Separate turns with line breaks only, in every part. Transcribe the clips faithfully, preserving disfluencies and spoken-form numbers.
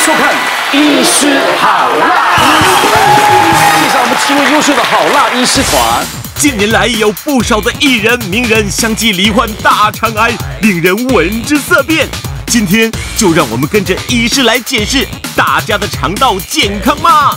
收看《医师好辣》，介绍我们七位优秀的好辣医师团。
近年来，有不少的艺人、名人相继罹患大肠癌，令人闻之色变。今天就让我们跟着医师来解释大家的肠道健康吗？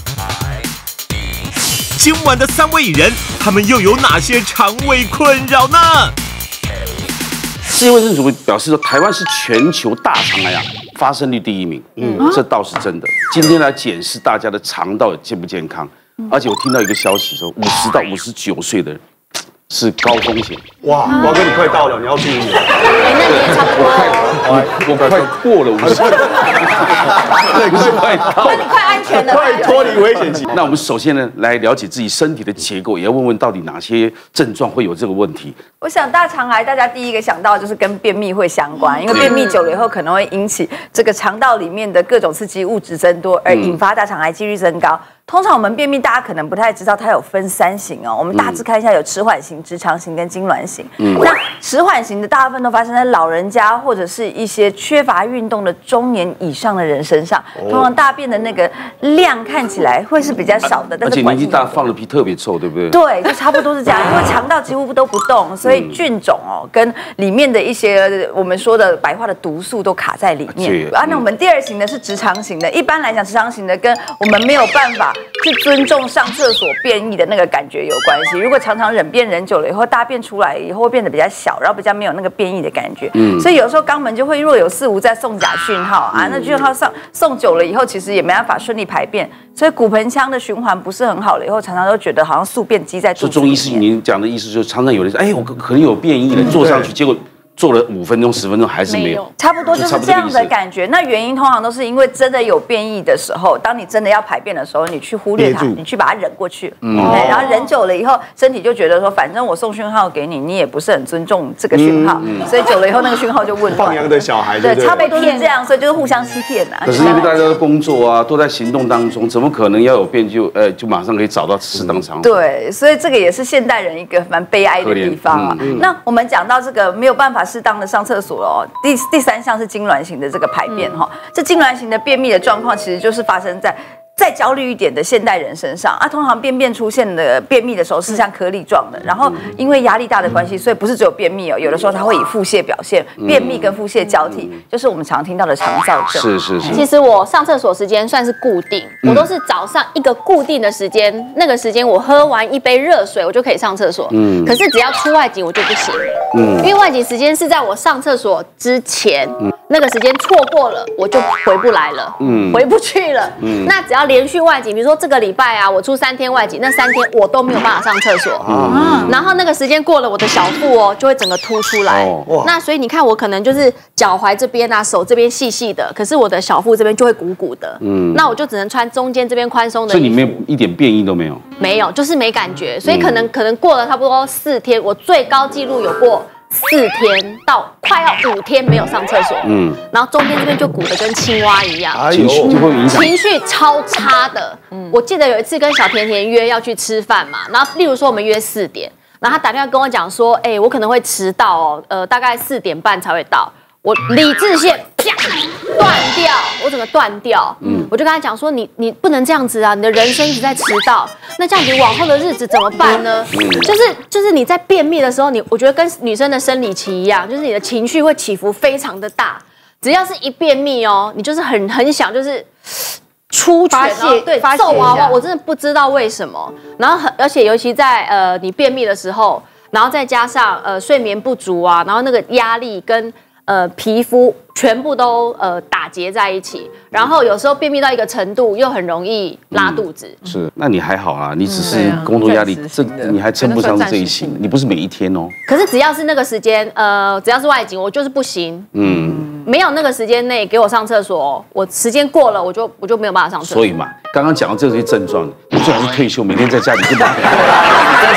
今晚的三位艺人，他们又有哪些肠胃困扰呢？
世界卫生组织表示说，台湾是全球大肠癌啊发生率第一名，嗯，这倒是真的。今天来检视大家的肠道健不健康，而且我听到一个消息说，五十到五十九岁的人是高风险。
哇，华哥你快到了，你要注意了。
哎，那你也差不多哦。
我快过了五十，
那个是快到了，
你快安全了，
快脱离危险期。
那我们首先呢，来了解自己身体的结构，也要问问到底哪些症状会有这个问题。
我想大肠癌，大家第一个想到就是跟便秘会相关，因为便秘久了以后可能会引起这个肠道里面的各种刺激物质增多，而引发大肠癌几率增高。通常我们便秘，大家可能不太知道，它有分三型哦。我们大致看一下，有迟缓型、直肠型跟痉挛型。那迟缓型的大部分都发生在老人家或者是一些缺乏运动的中年以上的人身上。通常大便的那个量看起来会是比较少的，但是
而且年纪大放的屁特别臭，对不对？
对，就差不多是这样，因为肠道几乎都不动，所以菌种哦跟里面的一些我们说的白话的毒素都卡在里面。啊，那我们第二型的是直肠型的，一般来讲，直肠型的跟我们没有办法去尊重上厕所便意的那个感觉有关系。如果常常忍便忍久了以后，大便出来以后会变得比较小，然后比较没有那个便意的感觉。嗯，所以有时候肛门就会若有似无在送假讯号啊，那讯号上送久了以后，其实也没办法顺利排便，所以骨盆腔的循环不是很好了以后，常常都觉得好像宿便积在肚子里面。所以中医师
您讲的意思就是，常常有人说，哎，我可能有便意了，坐上去，结果做了五分钟、十分钟还是没有，
差不多就是这样的感觉。那原因通常都是因为真的有便意的时候，当你真的要排便的时候，你去忽略它，你去把它忍过去，嗯，然后忍久了以后，身体就觉得说，反正我送讯号给你，你也不是很尊重这个讯号，所以久了以后那个讯号就混乱。
放羊的小孩，
对，差不多是这样，所以就是互相欺骗呐。
可是因为大家都工作啊，都在行动当中，怎么可能要有便就呃就马上可以找到适当场所？
对，所以这个也是现代人一个蛮悲哀的地方啊。那我们讲到这个没有办法适当的上厕所。第第三项是痉挛型的这个排便哈，这痉挛型的便秘的状况，其实就是发生在再焦虑一点的现代人身上啊。通常便便出现的便秘的时候是像颗粒状的，然后因为压力大的关系，所以不是只有便秘哦，有的时候它会以腹泻表现，便秘跟腹泻交替，就是我们常听到的肠燥症。
是是是。
其实我上厕所时间算是固定，我都是早上一个固定的时间，那个时间我喝完一杯热水，我就可以上厕所。嗯。可是只要出外景我就不行，嗯，因为外景时间是在我上厕所之前，那个时间错过了我就回不来了，嗯，回不去了。嗯。那只要连续外景，比如说这个礼拜啊，我出三天外景，那三天我都没有办法上厕所，啊，然后那个时间过了，我的小腹哦就会整个凸出来，哦，那所以你看我可能就是脚踝这边啊，手这边细细的，可是我的小腹这边就会鼓鼓的，嗯，那我就只能穿中间这边宽松的衣服。
所以你没有一点便意都没有？
没有，就是没感觉，所以可能、嗯、可能过了差不多四天，我最高纪录有过四天到快要五天没有上厕所，嗯，然后中间这边就鼓得跟青蛙一样，
情绪就会影响，
情绪超差的。嗯，我记得有一次跟小甜甜约要去吃饭嘛，然后例如说我们约四点，然后他打电话跟我讲说，哎，我可能会迟到哦，呃，大概四点半才会到。我理智线啪断掉，我整个断掉。嗯，我就跟他讲说，你你不能这样子啊，你的人生一直在迟到，那这样子往后的日子怎么办呢？嗯，就是就是你在便秘的时候，你我觉得跟女生的生理期一样，就是你的情绪会起伏非常的大。只要是一便秘哦，你就是很很想就是出拳，然后对揍娃娃，我真的不知道为什么。然后很而且尤其在呃你便秘的时候，然后再加上呃睡眠不足啊，然后那个压力跟呃皮肤全部都呃打结在一起，然后有时候便秘到一个程度，又很容易拉肚子。嗯、
是，那你还好啊，你只是工作压力，这你还称不上是这一型，你不是每一天哦。
可是只要是那个时间，呃，只要是外景，我就是不行。嗯，没有那个时间内给我上厕所，我时间过了，我就我就没有办法上厕所。
所以嘛，刚刚讲到这些症状，你最好是退休，每天在家里就把。但是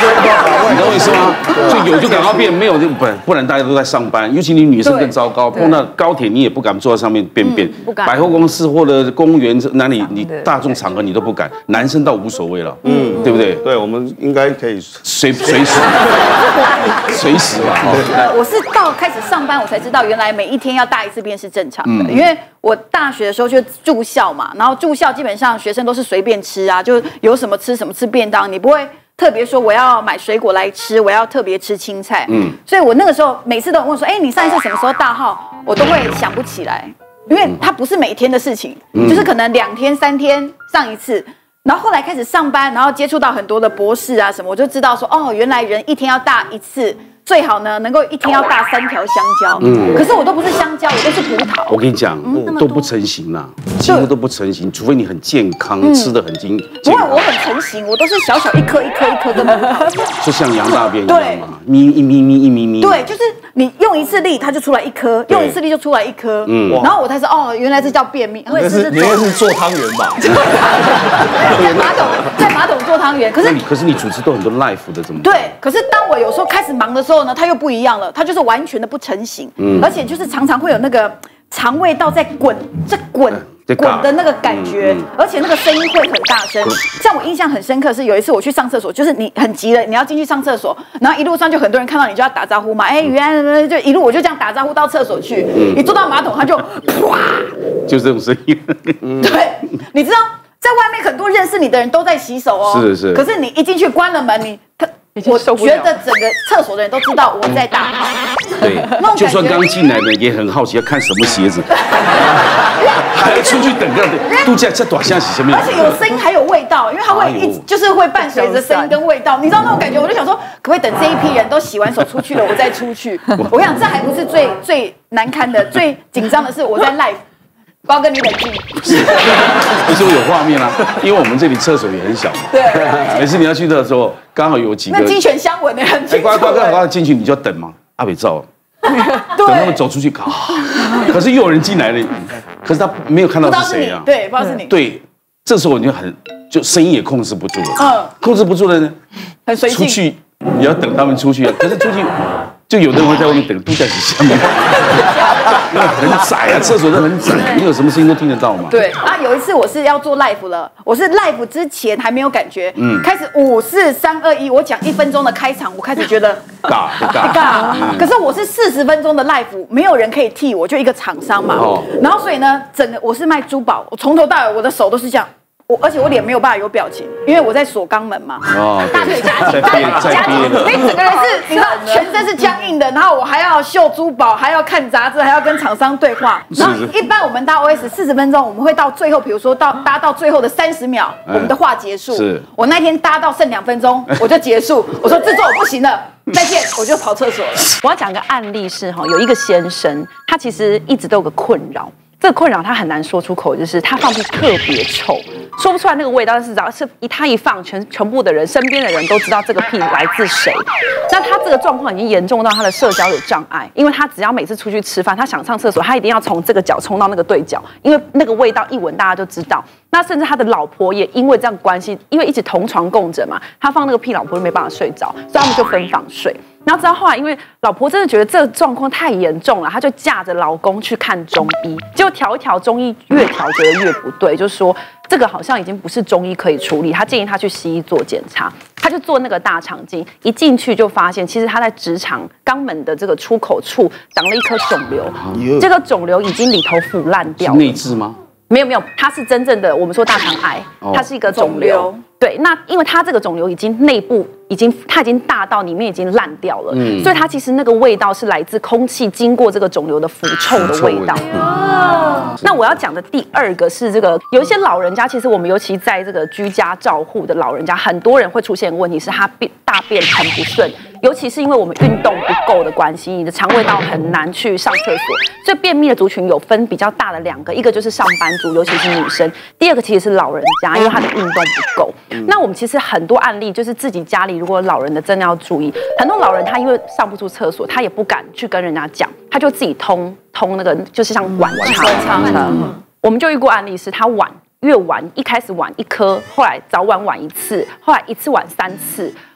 你懂我意思吗？就有就赶快变，没有就不不然大家都在上班，尤其你女生更糟糕，碰到高铁你也不敢坐在上面便便，百货公司或者公园哪里你大众场合你都不敢，男生倒无所谓了，嗯，对不对？
对，我们应该可以
随随时随时吧。
呃，我是到开始上班我才知道，原来每一天要大一次便是正常的，因为我大学的时候就住校嘛，然后住校基本上学生都是随便吃啊，就有什么吃什么吃便当，你不会特别说我要买水果来吃，我要特别吃青菜。嗯，所以我那个时候每次都问我说，哎，你上一次什么时候大号？我都会想不起来，因为它不是每天的事情，就是可能两天三天上一次。然后后来开始上班，然后接触到很多的博士啊什么，我就知道说，哦，原来人一天要大一次。最好呢，能够一天要大三条香蕉。嗯，可是我都不是香蕉，我都是葡萄。
我跟你讲，都不成型啦，几乎都不成型，除非你很健康，吃的很精。
不会，我很成型，我都是小小一颗一颗一颗的葡萄，
就像羊大便一样嘛，咪一咪咪一咪咪。
对，就是你用一次力，它就出来一颗；用一次力就出来一颗。嗯，然后我才知道，哦，原来这叫便秘。
那是你那是做汤圆吧？
在马桶，在马桶做汤圆。可是
可是你主持都很多 live 的，怎么？
对，可是当我有时候开始忙的时候呢，它又不一样了，它就是完全的不成型，嗯，而且就是常常会有那个肠胃道在滚，在滚。滚的那个感觉，而且那个声音会很大声。像我印象很深刻是有一次我去上厕所，就是你很急了，你要进去上厕所，然后一路上就很多人看到你就要打招呼嘛，哎，原来就一路我就这样打招呼到厕所去，一坐到马桶它就啪，
就是这种声音。
对，你知道在外面很多认识你的人都在洗手哦，
是是，
可是你一进去关了门，你他。我觉得整个厕所的人都知道我在大号，
对，就算刚进来的也很好奇要看什么鞋子，还要出去等个度假在短下洗什么？
而且有声音还有味道，因为它会一就是会伴随着声音跟味道，你知道那种感觉？我就想说，可不可以等这一批人都洗完手出去了，我再出去？我想这还不是最最难堪的，最紧张的是我在 live。高哥，你冷静。
不是我有画面啊，因为我们这里厕所也很小嘛。
对。
每次你要去的时候，刚好有几个。
那鸡犬相闻的很清楚。
哎，乖乖乖，进去你就等嘛，阿北照。等他们走出去，啊，可是又有人进来了，可是他没有看到是谁啊？
对，不知道是你。
对，这时候你就很就声音也控制不住了。嗯。控制不住了呢，
很随性。
出去你要等他们出去，可是出去。就有的人会在外面等，都在下面。很窄啊，厕所都很窄，你有什么声音都听得到嘛。
对啊，有一次我是要做 live 了，我是 live 之前还没有感觉，嗯，开始五四三二一，我讲一分钟的开场，我开始觉得
尬尬
尬。可是我是四十分钟的 live， 没有人可以替我，就一个厂商嘛。哦。然后所以呢，整个我是卖珠宝，我从头到尾我的手都是这样。我而且我脸没有办法有表情，因为我在锁肛门嘛，哦，大腿夹紧，大腿夹紧，所以整个人是，你知道，全身是僵硬的，然后我还要秀珠宝，还要看杂志，还要跟厂商对话。然后一般我们搭 O S 四十分钟，我们会到最后，比如说到搭到最后的三十秒，我们的话结束。是，我那天搭到剩两分钟，我就结束，我说制作我不行了。再见，我就跑厕所了。
我要讲个案例是哈，有一个先生，他其实一直都有个困扰。这个困扰他很难说出口，就是他放屁特别臭，说不出来那个味道，但是只要是一他一放，全全部的人身边的人都知道这个屁来自谁。那他这个状况已经严重到他的社交有障碍，因为他只要每次出去吃饭，他想上厕所，他一定要从这个角冲到那个对角，因为那个味道一闻大家就知道。那甚至他的老婆也因为这样关系，因为一起同床共枕嘛，他放那个屁，老婆就没办法睡着，所以他们就分房睡。然后直到后来，因为老婆真的觉得这个状况太严重了，她就架着老公去看中医，结果调一调中医，越调觉得越不对，就说这个好像已经不是中医可以处理，他建议他去西医做检查。他就做那个大肠镜，一进去就发现，其实他在直肠肛门的这个出口处长了一颗肿瘤，这个肿瘤已经里头腐烂掉了。
内痔吗？
没有没有，它是真正的我们说大肠癌，它是一个肿瘤。对，那因为它这个肿瘤已经内部已经它已经大到里面已经烂掉了，嗯，所以它其实那个味道是来自空气经过这个肿瘤的腐臭的味道。哦。那我要讲的第二个是这个，有一些老人家，其实我们尤其在这个居家照护的老人家，很多人会出现问题是他便大便很不顺，尤其是因为我们运动不够的关系，你的肠胃道很难去上厕所，所以便秘的族群有分比较大的两个，一个就是上班族，尤其是女生；第二个其实是老人家，因为他的运动不够。那我们其实很多案例就是自己家里如果老人的真的要注意，很多老人他因为上不出厕所，他也不敢去跟人家讲，他就自己通通那个就是像晚肠。我们就遇过案例是他晚越晚一开始晚一颗，后来早晚晚一次，后来一次晚三次。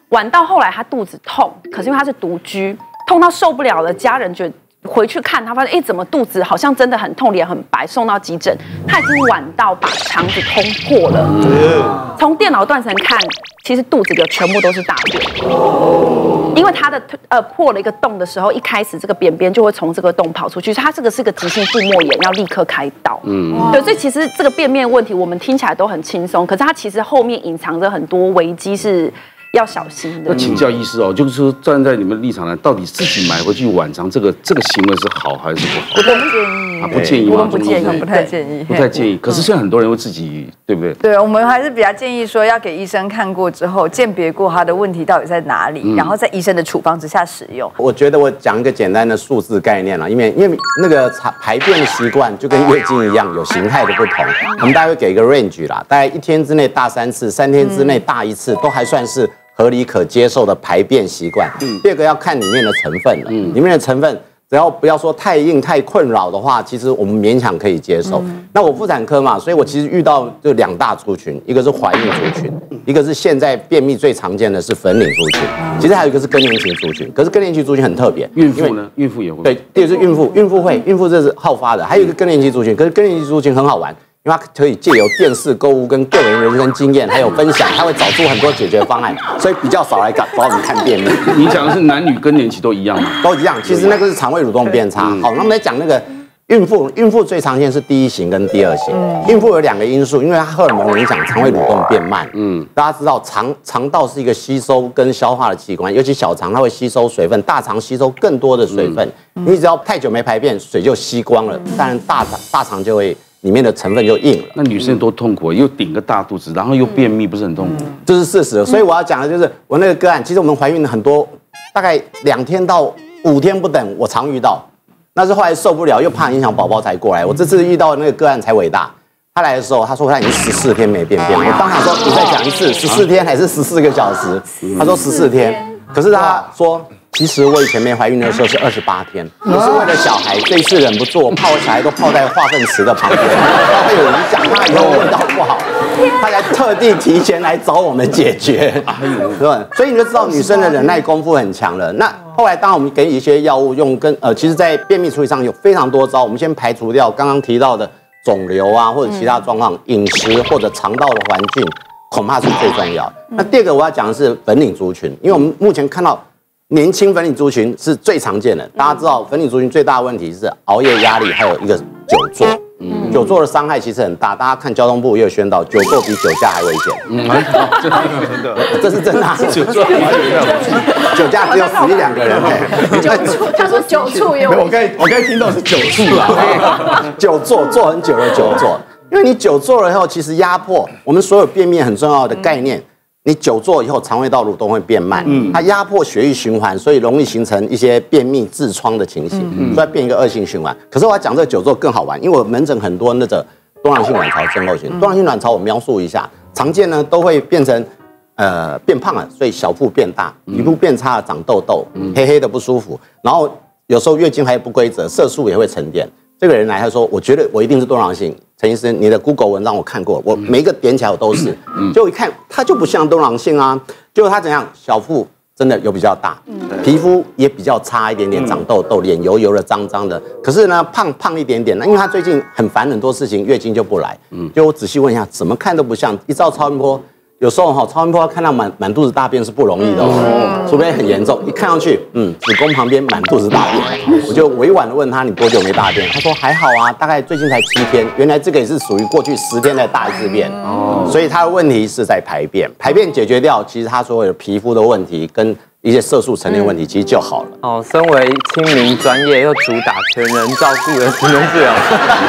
晚到后来他肚子痛，可是因为他是独居，痛到受不了了，家人觉得回去看他，发现哎，怎么肚子好像真的很痛，脸很白，送到急诊，他已经晚到把肠子通破了。从电脑断层看，其实肚子里全部都是大便。因为他的呃破了一个洞的时候，一开始这个便便就会从这个洞跑出去，所以他这个是个急性腹膜炎，要立刻开刀。嗯，对，所以其实这个便便问题我们听起来都很轻松，可是它其实后面隐藏着很多危机是要小心的。
要请教医师哦，就是说站在你们的立场来，到底自己买回去晚肠这个这个行为是好还是不好？
我都不建议，
啊，不建议吗？
我们不建议，不太建议，
不太建议。可是现在很多人会自己，对不对？
对，我们还是比较建议说，要给医生看过之后，鉴别过他的问题到底在哪里，然后在医生的处方之下使用。
我觉得我讲一个简单的数字概念啦，因为因为那个排便的习惯就跟月经一样，有形态的不同。我们大概会给一个 range 啦，大概一天之内大三次，三天之内大一次，都还算是合理可接受的排便习惯。嗯，第二个要看里面的成分了，嗯，里面的成分只要不要说太硬太困扰的话，其实我们勉强可以接受。嗯、那我妇产科嘛，所以我其实遇到就两大族群，一个是怀孕族群，一个是现在便秘最常见的是粉领族群，其实还有一个是更年期族群。可是更年期族群很特别，
孕妇呢？孕妇也会。
对，第二个是孕妇，孕妇会，孕妇这是好发的。还有一个更年期族群，可是更年期族群很好玩。因为它可以借由电视购物跟个人人生经验，还有分享，他会找出很多解决方案，所以比较少来找找我们看便秘。
你讲的是男女更年期都一样吗？
都一样，其实那个是肠胃蠕动变差。好，那我们来讲那个孕妇，孕妇最常见是第一型跟第二型。孕妇有两个因素，因为它荷尔蒙影响肠胃蠕动变慢。嗯，大家知道肠肠道是一个吸收跟消化的器官，尤其小肠它会吸收水分，大肠吸收更多的水分。你只要太久没排便，水就吸光了，当然大大肠就会。里面的成分就硬了，
那女生多痛苦，又顶个大肚子，然后又便秘，不是很痛苦？
这是事实。所以我要讲的就是我那个个案，其实我们怀孕很多，大概两天到五天不等，我常遇到。那是后来受不了，又怕影响宝宝才过来。我这次遇到那个个案才伟大。他来的时候，他说他已经十四天没便便。我当场说，你再讲一次，十四天还是十四个小时？他说十四天。可是他说。其实我以前没怀孕的时候是二十八天，我是为了小孩，这一次忍不住，我怕我小孩都泡在化粪池的旁边，怕会有影响，怕以后味道不好，他才特地提前来找我们解决，对吧？所以你就知道女生的忍耐功夫很强了。那后来当然我们给予一些药物用跟呃，其实在便秘处理上有非常多招，我们先排除掉刚刚提到的肿瘤啊或者其他状况，饮食或者肠道的环境恐怕是最重要。那第二个我要讲的是粉领族群，因为我们目前看到。年轻粉领族群是最常见的，大家知道粉领族群最大的问题是熬夜、压力，还有一个久坐。嗯，久坐的伤害其实很大，大家看交通部也有宣导，久坐比酒驾还危险。嗯，真的，这是真的。久坐，酒驾只有死一两个人。
他说久处也危险。
我刚才我刚才听到是久处啦，
久坐坐很久的久坐，因为你久坐了以后，其实压迫我们所有便秘很重要的概念。你久坐以后，肠胃道蠕动会变慢，嗯，它压迫血液循环，所以容易形成一些便秘、痔疮的情形，嗯，所以变一个恶性循环。可是我要讲这个久坐更好玩，因为我门诊很多那个多囊性卵巢症候群，多囊性卵巢我描述一下，常见呢都会变成呃变胖了，所以小腹变大，皮肤变差了，长痘痘，黑黑的不舒服，然后有时候月经还不规则，色素也会沉淀。这个人来，他说：“我觉得我一定是多囊性。”陈医生，你的 Google 文让我看过，我每一个点起来我都是，结果一看他就不像多囊性啊。结果他怎样？小腹真的有比较大，皮肤也比较差一点点，长痘痘，脸油油的、脏脏的。可是呢，胖胖一点点。那因为他最近很烦很多事情，月经就不来。嗯，就我仔细问一下，怎么看都不像。一照超音波。有时候哈，超音波看到满满肚子大便是不容易的哦，除非很严重。一看上去，嗯，子宫旁边满肚子大便，我就委婉的问他，你多久没大便？他说还好啊，大概最近才七天。原来这个也是属于过去十天才大一次便，哦，所以他的问题是在排便，排便解决掉，其实他所有的皮肤的问题跟一些色素沉淀问题，其实就好了。
哦，身为亲民专业又主打全人照顾的职能治疗，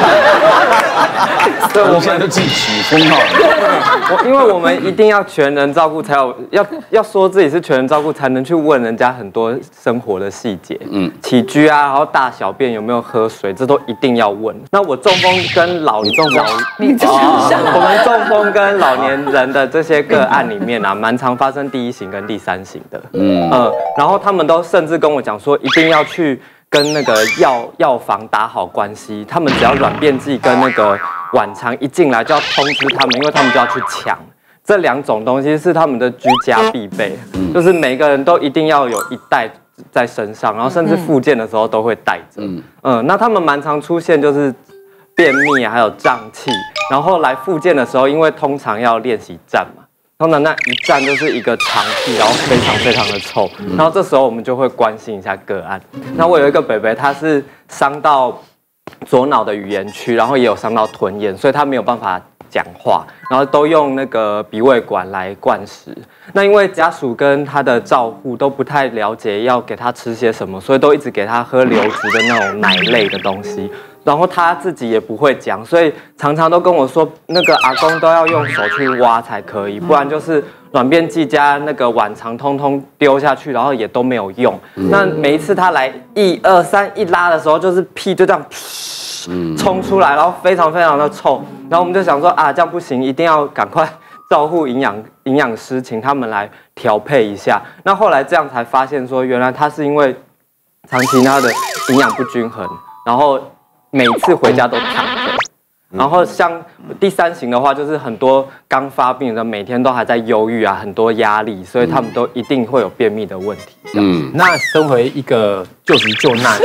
对，我们现在都自己取封号。
我因为我们一定要全人照顾，才有要要说自己是全人照顾，才能去问人家很多生活的细节，嗯，起居啊，然后大小便有没有喝水，这都一定要问。那我中风跟老
你中风，
你中风，我们中风跟老年人的这些个案里面啊，蛮常发生第一型跟第三型的，嗯。嗯，然后他们都甚至跟我讲说，一定要去跟那个药药房打好关系。他们只要软便剂跟那个晚肠一进来，就要通知他们，因为他们就要去抢。 这两种东西是他们的居家必备，嗯、就是每个人都一定要有一袋在身上，然后甚至复健的时候都会带着。嗯，嗯，那他们蛮常出现就是便秘啊，还有胀气，然后来复健的时候，因为通常要练习站嘛。通常那一站就是一个长气，然后非常非常的臭，然后这时候我们就会关心一下个案。那我有一个北北，他是伤到左脑的语言区，然后也有伤到吞咽，所以他没有办法讲话，然后都用那个鼻胃管来灌食。那因为家属跟他的照护都不太了解要给他吃些什么，所以都一直给他喝流质的那种奶类的东西。然后他自己也不会讲，所以常常都跟我说，那个阿公都要用手去挖才可以，不然就是软便剂加那个碗肠通通丢下去，然后也都没有用。嗯、那每一次他来一二三一拉的时候，就是屁就这样冲出来，然后非常非常的臭。然后我们就想说啊，这样不行，一定要赶快照护营养营养师，请他们来调配一下。那后来这样才发现说，原来他是因为长期他的营养不均衡，然后每次回家都躺着，然后像第三型的话，就是很多刚发病的每天都还在忧郁啊，很多压力，所以他们都一定会有便秘的问题。嗯，
那身为一个救急救难，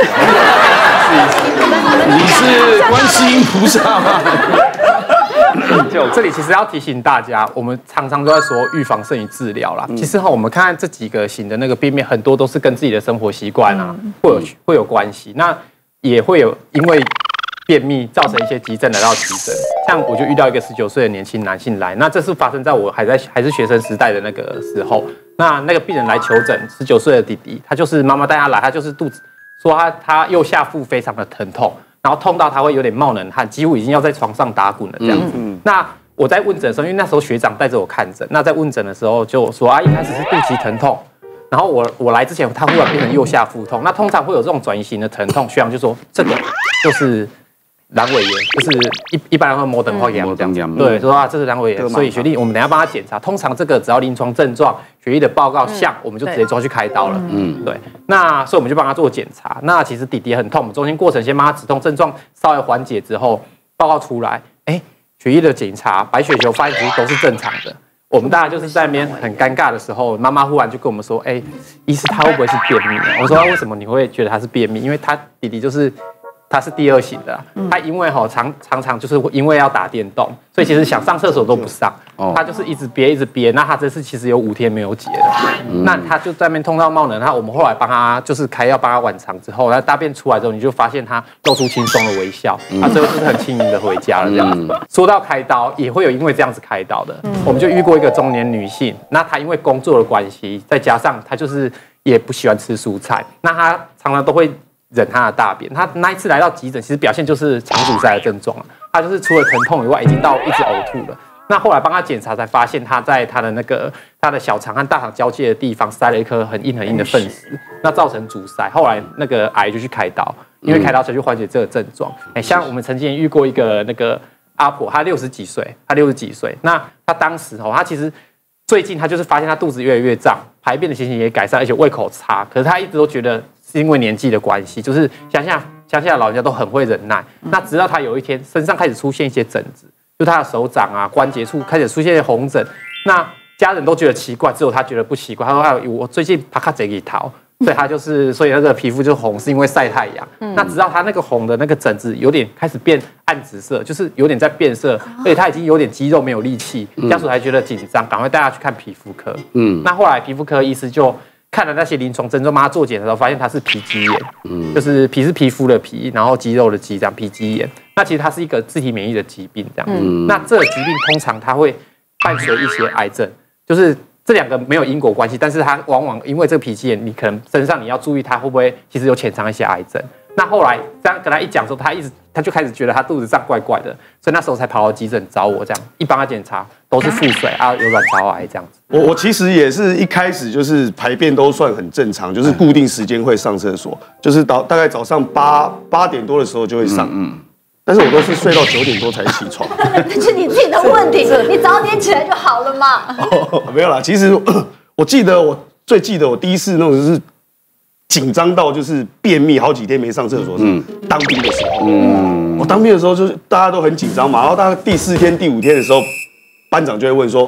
你是观世音菩萨吗？
就这里其实要提醒大家，我们常常都在说预防胜于治疗啦。嗯、其实哈，我们看看这几个型的那个便秘，很多都是跟自己的生活习惯啊，嗯、会有会有关系。那也会有因为便秘造成一些急症来到急诊，像我就遇到一个十九岁的年轻男性来，那这是发生在我还在还是学生时代的那个时候，那那个病人来求诊，十九岁的弟弟，他就是妈妈带他来，他就是肚子说他他右下腹非常的疼痛，然后痛到他会有点冒冷汗，几乎已经要在床上打滚了这样子。嗯嗯、那我在问诊的时候，因为那时候学长带着我看诊，那在问诊的时候就说啊，一开始是肚脐疼痛。然后我我来之前，他忽然变成右下腹痛，那通常会有这种转移型的疼痛，学长就说这个就是阑尾炎，就是一一般人会摩登化炎这样，对，说啊这是阑尾炎，所以学弟我们等一下帮他检查，通常这个只要临床症状、血液的报告像，我们就直接抓去开刀了，嗯，对，那所以我们就帮他做检查，那其实弟弟很痛，我们中间过程先帮他止痛，症状稍微缓解之后，报告出来，哎，血液的检查，白血球发现其实都是正常的。我们大家就是在那边很尴尬的时候，妈妈忽然就跟我们说：“哎、欸，医师他会不会是便秘？”我说：“为什么你会觉得他是便秘？因为他弟弟就是他是第二型的、啊，他因为哈常常常就是因为要打电动，所以其实想上厕所都不上，他就是一直憋一直憋。那他这次其实有五天没有解了，那他就在那边痛到冒冷汗。我们后来帮他就是开药帮他晚肠之后，他大便出来之后，你就发现他露出轻松的微笑，他最后就是很轻盈的回家了这样子。说到开刀，也会有因为这样子开刀的，我们就遇过一个中年女性，那她因为工作的关系，再加上她就是也不喜欢吃蔬菜，那她常常都会忍她的大便。她那一次来到急诊，其实表现就是肠阻塞的症状了。她就是除了疼痛以外，已经到一直呕吐了。那后来帮她检查，才发现她在她的那个她的小肠和大肠交界的地方塞了一颗很硬很硬的粪石，那造成阻塞。后来那个癌就去开刀，因为开刀才去缓解这个症状。哎，像我们曾经遇过一个那个阿婆，她六十几岁，她六十几岁，那她当时哦，她其实最近她就是发现她肚子越来越胀，排便的情形也改善，而且胃口差。可是她一直都觉得是因为年纪的关系，就是乡下乡下的老人家都很会忍耐。那直到她有一天身上开始出现一些疹子，就她的手掌啊关节处开始出现红疹，那家人都觉得奇怪，只有她觉得不奇怪。她说：“哎，我最近爬卡贼给逃。”所以他就是，所以那个皮肤就红，是因为晒太阳。嗯、那直到他那个红的那个疹子有点开始变暗紫色，就是有点在变色，而且他已经有点肌肉没有力气，家属还觉得紧张，赶快带他去看皮肤科。嗯，那后来皮肤科医师就看了那些临床症状，帮他做检查的时候，发现他是皮肌炎，嗯，就是皮是皮肤的皮，然后肌肉的肌，这样皮肌炎。那其实它是一个自体免疫的疾病，这样。嗯，那这个疾病通常它会伴随一些癌症，就是。这两个没有因果关系，但是它往往因为这个皮肌炎，你可能身上你要注意它会不会其实有潜藏一些癌症。那后来这样跟他一讲说，他一直他就开始觉得他肚子上怪怪的，所以那时候才跑到急诊找我，这样一帮他检查都是腹水啊，有卵巢癌这样子。
我我其实也是一开始就是排便都算很正常，就是固定时间会上厕所，就是到大概早上八八点多的时候就会上。嗯。嗯但是我都是睡到九点多才起床，
那是你自己的问题，你早点起来就好了嘛。
哦，没有啦，其实我记得我最记得我第一次那种就是紧张到就是便秘，好几天没上厕所，是当兵的时候。嗯，我当兵的时候就是大家都很紧张嘛，然后大概第四天、第五天的时候，班长就会问说：“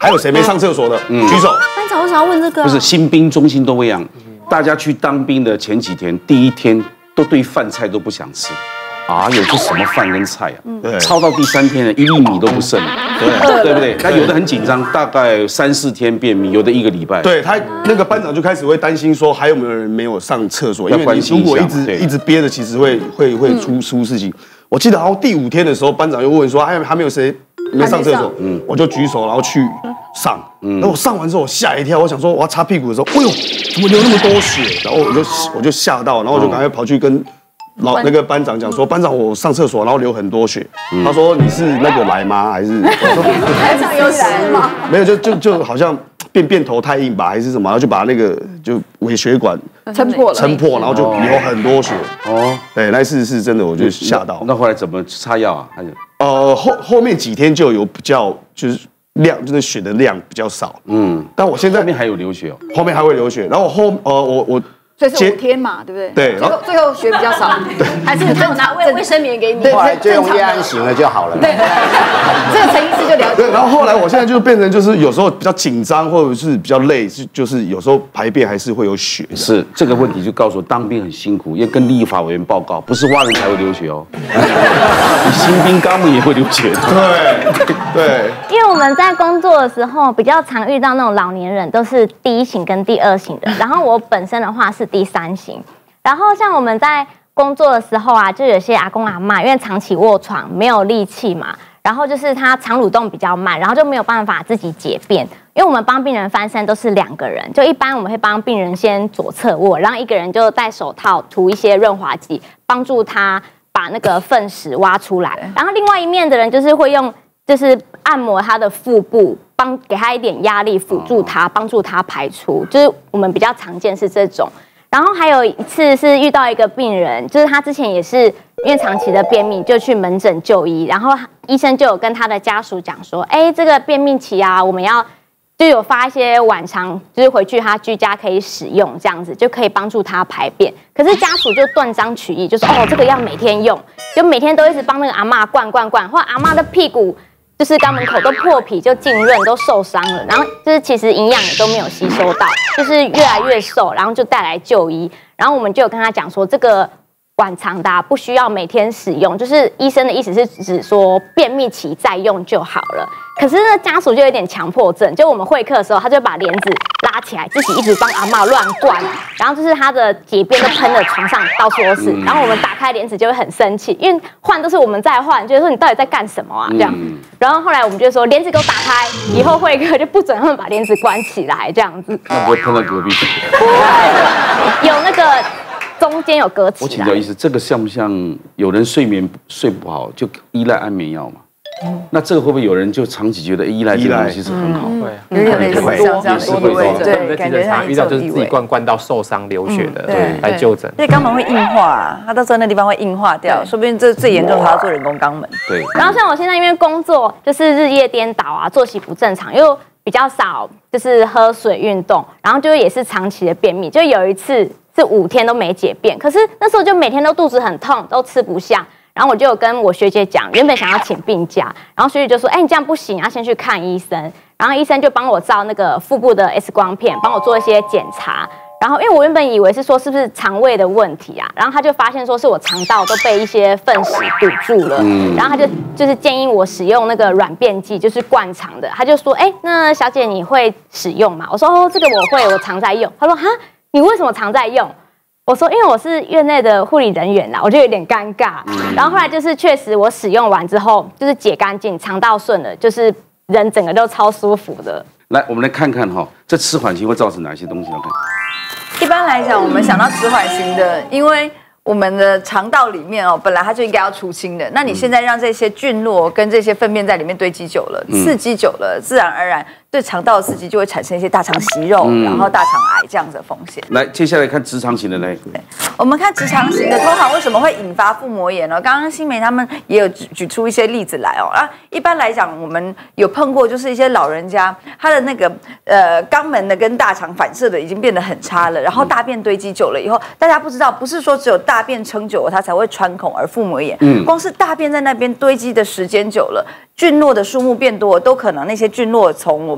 还有谁没上厕所的？举手。
班长为什么要问这个？
不是新兵中心都一样，大家去当兵的前几天，第一天都对饭菜都不想吃。啊，有这什么饭跟菜啊？对，操到第三天了，一粒米都不剩，对对不对？那有的很紧张，大概三四天便秘，有的一个礼拜。
对他那个班长就开始会担心说，还有没有人没有上厕所？因为你如果一直一直憋着，其实会会会出出事情。我记得好像第五天的时候，班长又问说，还有还没有谁没上厕所？嗯，我就举手，然后去上。嗯，然后我上完之后，我吓一跳，我想说我要擦屁股的时候，哎呦，怎么流那么多血？然后我就我就吓到，然后我就赶快跑去跟。老那个班长讲说，班长我上厕所然后流很多血，他说你是那个来吗？还是
班长有来吗？
没有，就就就好像便便头太硬吧，还是什么，然后就把那个就微血管
撑破了，
撑破，然后就流很多血。哦，对，那次是真的，我就吓到。
那后来怎么擦药啊？还是
呃后后面几天就有比较就是量，就是血的量比较少。嗯，但我现在
后面还有流血哦，
后面还会流血，然后我后呃我我。
所以是五天嘛，对不对？
对，
最后最后血比较少，
还是他有拿卫卫生棉给你？
后来就用叶安行了就好了。
对，这个陈医师就了解。
对，然后后来我现在就变成就是有时候比较紧张或者是比较累，是就是有时候排便还是会有血。
是这个问题就告诉我当兵很辛苦，要跟立法委员报告，不是蛙人才会流血哦，你新兵刚们也会流血。
对对，
因为我们在工作的时候比较常遇到那种老年人，都是第一型跟第二型的，然后我本身的话是第三型，然后像我们在工作的时候啊，就有些阿公阿嬷，因为长期卧床没有力气嘛，然后就是他肠蠕动比较慢，然后就没有办法自己解便。因为我们帮病人翻身都是两个人，就一般我们会帮病人先左侧卧，然后一个人就戴手套涂一些润滑剂，帮助他把那个粪屎挖出来，然后另外一面的人就是会用就是按摩他的腹部，帮给他一点压力，辅助他，帮助他排出，就是我们比较常见是这种。然后还有一次是遇到一个病人，就是他之前也是因为长期的便秘，就去门诊就医，然后医生就有跟他的家属讲说，哎，这个便秘期啊，我们要就有发一些晚肠，就是回去他居家可以使用，这样子就可以帮助他排便。可是家属就断章取义，就说哦，这个要每天用，就每天都一直帮那个阿嬷灌灌灌，或阿嬷的屁股就是肛门口都破皮，就浸润都受伤了，然后就是其实营养也都没有吸收到，就是越来越瘦，然后就带来就医，然后我们就有跟他讲说，这个晚肠的、啊、不需要每天使用，就是医生的意思是指说便秘期再用就好了。可是呢，家属就有点强迫症，就我们会客的时候，他就把帘子拉起来，自己一直帮阿嬷乱灌，然后就是他的解便都喷的床上到处都是，然后我们打开帘子就会很生气，因为换都是我们在换，觉得说你到底在干什么啊这样。然后后来我们就说帘子给我打开，以后会客就不准他们把帘子关起来这样子。
那不会喷到隔壁？
有那个中间有隔起来。
我请教医师，这个像不像有人睡眠睡不好就依赖安眠药嘛？那这个会不会有人就长期觉得依赖这个东西是很好？
会，有点类似像这样的意味，
对，感觉常遇到就是自己灌灌到受伤流血的，对，来就诊。
所以肛门会硬化，他到时候那地方会硬化掉，说不定这最严重，他要做人工肛门。
对。
然后像我现在因为工作就是日夜颠倒啊，作息不正常，又比较少就是喝水运动，然后就也是长期的便秘，就有一次是五天都没解便，可是那时候就每天都肚子很痛，都吃不下。然后我就有跟我学姐讲，原本想要请病假，然后学姐就说：“哎，你这样不行，要先去看医生。”然后医生就帮我照那个腹部的 X 光片，帮我做一些检查。然后因为我原本以为是说是不是肠胃的问题啊，然后他就发现说是我肠道都被一些粪屎堵住了，然后他就就是建议我使用那个软便剂，就是灌肠的。他就说：“哎，那小姐你会使用吗？”我说：“哦，这个我会，我常在用。”他说：“哈，你为什么常在用？”我说，因为我是院内的护理人员啦，我就有点尴尬。然后后来就是确实我使用完之后，就是解干净，肠道顺了，就是人整个都超舒服的。
来，我们来看看哈，这迟缓型会造成哪些东西？来看。
一般来讲，我们想到迟缓型的，因为我们的肠道里面哦，本来它就应该要出清的，那你现在让这些菌落跟这些粪便在里面堆积久了，刺激久了，自然而然对肠道的刺激就会产生一些大肠息肉，嗯、然后大肠癌这样子的风险。
来，接下来看直肠型的嘞。
我们看直肠型的，通常为什么会引发腹膜炎呢？刚刚新梅他们也有举举出一些例子来哦。啊，一般来讲，我们有碰过，就是一些老人家他的那个呃肛门的跟大肠反射的已经变得很差了，然后大便堆积久了以后，大家不知道，不是说只有大便撑久了它才会穿孔而腹膜炎，嗯，光是大便在那边堆积的时间久了，菌落的数目变多，都可能那些菌落从我们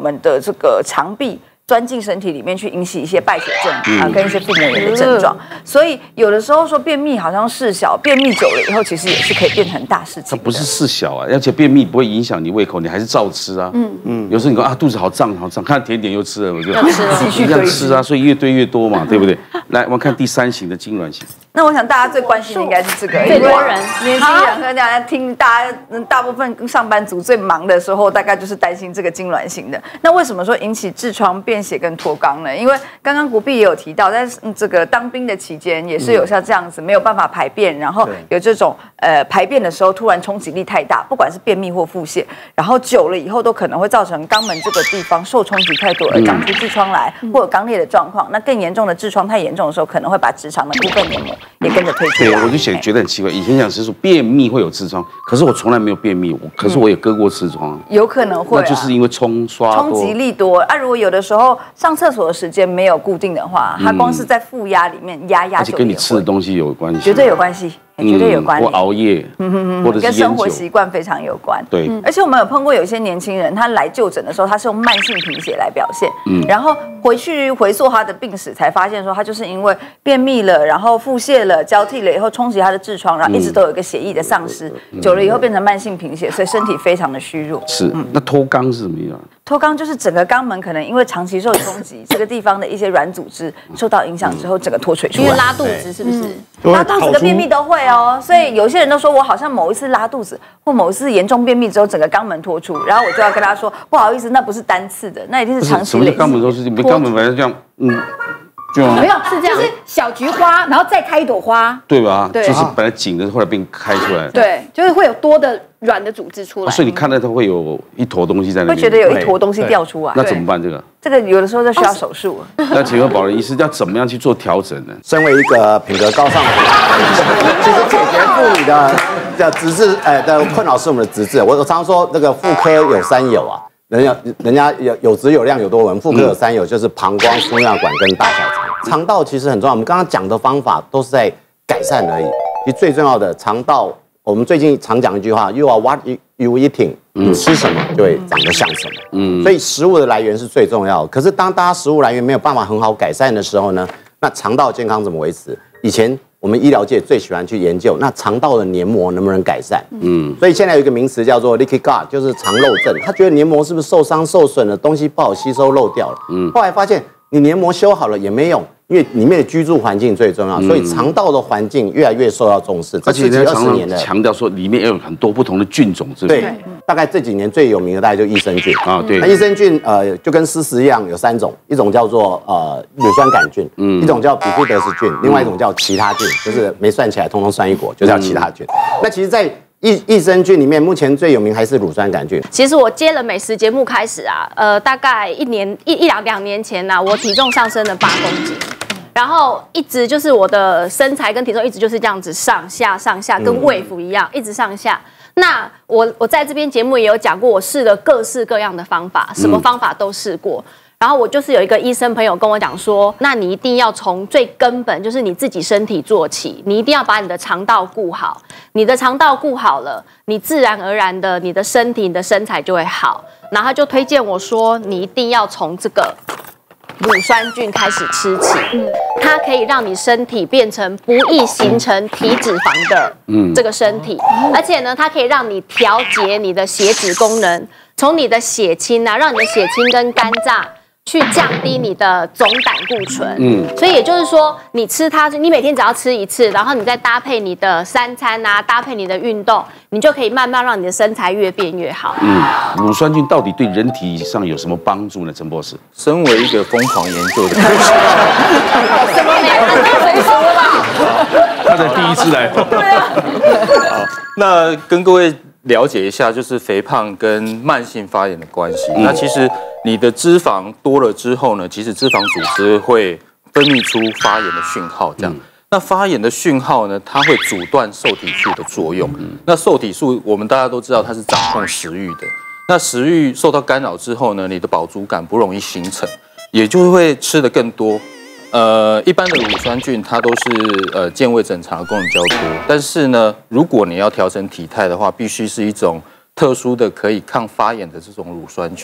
们的这个肠壁钻进身体里面去，引起一些败血症啊，跟一些腹膜炎的症状。所以有的时候说便秘好像事小，便秘久了以后，其实也是可以变成大事情。
它不是事小啊，而且便秘不会影响你胃口，你还是照吃啊。嗯嗯。有时候你说啊肚子好胀好胀，看甜点又吃了，我就继续这样吃啊，所以越堆越多嘛，对不对？来，我们看第三型的痉挛型。
那我想大家最关心的应该是这个，
最多人
年轻人和大家听，大家大部分上班族最忙的时候，大概就是担心这个痉挛型的。那为什么说引起痔疮、便血跟脱肛呢？因为刚刚国碧也有提到，在这个当兵的期间，也是有像这样子没有办法排便，然后有这种呃排便的时候突然冲击力太大，不管是便秘或腹泻，然后久了以后都可能会造成肛门这个地方受冲击太多而长出痔疮来，或有肛裂的状况。那更严重的痔疮太严重的时候，可能会把直肠的部分黏膜也跟着推出来。
对，我就想觉得很奇怪，以前讲是说便秘会有痔疮，可是我从来没有便秘，可是我也割过痔疮，
有可能会、啊，
那就是因为冲刷
冲击力多啊。如果有的时候上厕所的时间没有固定的话，它光是在负压里面压压，
而且跟你吃的东西有关系，
绝对有关系。绝对有关联，
或熬夜，嗯或者是
跟生活习惯非常有关。
对，
而且我们有碰过有些年轻人，他来就诊的时候，他是用慢性贫血来表现，嗯，然后回去回溯他的病史，才发现说他就是因为便秘了，然后腹泻了，交替了以后冲击他的痔疮，然后一直都有一个血液的丧失，久了以后变成慢性贫血，所以身体非常的虚弱。
是，那脱肛是怎么样？
脱肛就是整个肛门可能因为长期受冲击，这个地方的一些软组织受到影响之后，整个脱垂出来。
因为拉肚子是不是？
拉肚子跟便秘都会哦，所以有些人都说我好像某一次拉肚子或某一次严重便秘之后，整个肛门脱出，然后我就要跟他说不好意思，那不是单次的，那一定是长期累积。
什么叫肛门脱出？你肛门本来这样，嗯。
没有是这样，就是小菊花，然后再开一朵花，
对吧？对，就是本来紧的，后来变开出来。
对，就是会有多的软的组织出来。
所以你看到它会有一坨东西在那边，
会觉得有一坨东西掉出来。
那怎么办？这个
这个有的时候就需要手术。
那请问保仁医师要怎么样去做调整呢？
身为一个品格高尚的人，其实解决妇女的的职责，呃的困扰是我们的职责。我我常说那个妇科有三有啊。人家人家有有质有量有多闻，妇科有三有，就是膀胱、输尿管跟大小肠。肠道其实很重要，我们刚刚讲的方法都是在改善而已。其实最重要的，肠道我们最近常讲一句话 ，You are what you eating， 你吃什么就会长得像什么。嗯，所以食物的来源是最重要的。可是当大家食物来源没有办法很好改善的时候呢，那肠道健康怎么维持？以前我们医疗界最喜欢去研究那肠道的黏膜能不能改善。嗯，所以现在有一个名词叫做 leaky gut， 就是肠漏症。他觉得黏膜是不是受伤受损了，东西不好吸收漏掉了。嗯，后来发现你黏膜修好了也没用，因为里面的居住环境最重要，所以肠道的环境越来越受到重视。
而且人家常常强调说，里面要有很多不同的菌种，是不是？
对，大概这几年最有名的大概就益生菌
啊，对。
那益生菌呃就跟丝丝一样，有三种，一种叫做呃乳酸杆菌，嗯，一种叫比菲德氏菌，另外一种叫其他菌，就是没算起来通通算一国，就叫其他菌。那其实，在益益生菌里面，目前最有名还是乳酸杆菌。
其实我接了美食节目开始啊，呃，大概一年一一两两年前呢、啊，我体重上升了八公斤，然后一直就是我的身材跟体重一直就是这样子上下上下，跟卫福一样，一直上下。那我我在这边节目也有讲过，我试了各式各样的方法，什么方法都试过。然后我就是有一个医生朋友跟我讲说，那你一定要从最根本，就是你自己身体做起，你一定要把你的肠道顾好，你的肠道顾好了，你自然而然的你的身体、你的身材就会好。然后他就推荐我说，你一定要从这个乳酸菌开始吃起，它可以让你身体变成不易形成体脂肪的这个身体，而且呢，它可以让你调节你的血脂功能，从你的血清啊，让你的血清跟肝脏去降低你的总胆固醇。嗯，所以也就是说，你吃它，你每天只要吃一次，然后你再搭配你的三餐啊，搭配你的运动，你就可以慢慢让你的身材越变越好。
嗯，乳酸菌到底对人体上有什么帮助呢？陈博士，
身为一个疯狂研究的科学
家，什么没看到谁说啦？
他才第一次来。
好，那跟各位了解一下，就是肥胖跟慢性发炎的关系。嗯、那其实你的脂肪多了之后呢，其实脂肪组织会分泌出发炎的讯号，这样。嗯、那发炎的讯号呢，它会阻断受体素的作用。嗯、那受体素我们大家都知道，它是掌控食欲的。那食欲受到干扰之后呢，你的饱足感不容易形成，也就会吃得更多。呃，一般的乳酸菌它都是呃健胃整肠的功能比较多，但是呢，如果你要调整体态的话，必须是一种特殊的可以抗发炎的这种乳酸菌。